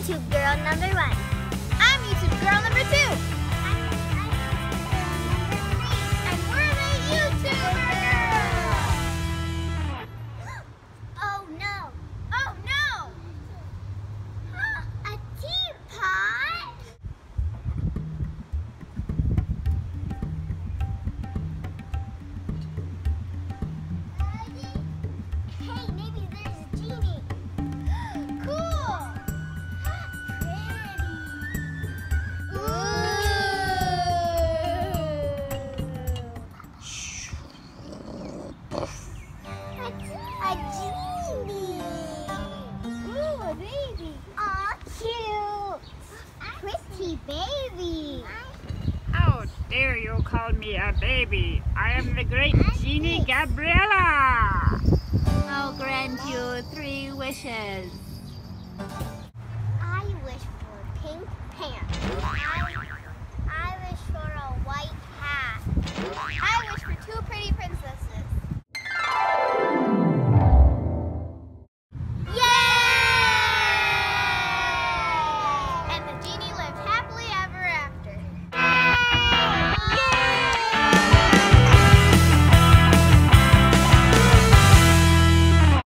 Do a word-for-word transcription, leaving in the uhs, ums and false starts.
YouTube girl number one. I'm YouTube girl number two. And we're the YouTuber girls. Oh no. Oh no. A teapot? Hey, maybe there's a genie. Cool. A genie. Ooh, a baby. Aw, cute. Pretty baby. How dare you call me a baby? I am the great Genie Gabriella! I'll grant you three wishes.